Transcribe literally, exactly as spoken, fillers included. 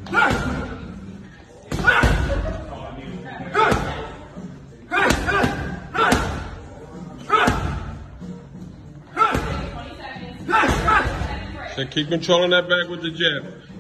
So keep controlling that back with the jab.